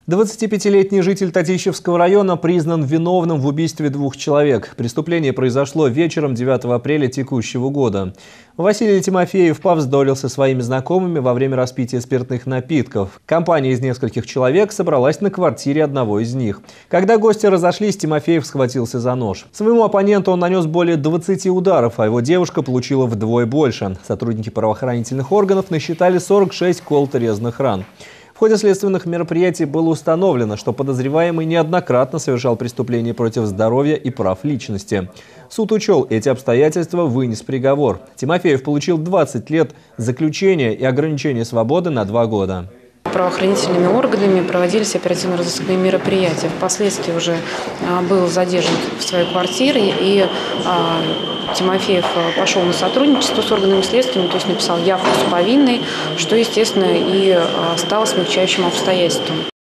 25-летний житель Татищевского района признан виновным в убийстве 2 человек. Преступление произошло вечером 9 апреля текущего года. Василий Тимофеев повздорил со своими знакомыми во время распития спиртных напитков. Компания из нескольких человек собралась на квартире одного из них. Когда гости разошлись, Тимофеев схватился за нож. Своему оппоненту он нанес более 20 ударов, а его девушка получила вдвое больше. Сотрудники правоохранительных органов насчитали 46 колото-резных ран. В ходе следственных мероприятий было установлено, что подозреваемый неоднократно совершал преступления против здоровья и прав личности. Суд учел эти обстоятельства, вынес приговор. Тимофеев получил 20 лет заключения и ограничения свободы на 2 года. Правоохранительными органами проводились оперативно-розыскные мероприятия. Впоследствии уже был задержан в своей квартире, и Тимофеев пошел на сотрудничество с органами следствия, то есть написал явку с повинной, что, естественно, и стало смягчающим обстоятельством.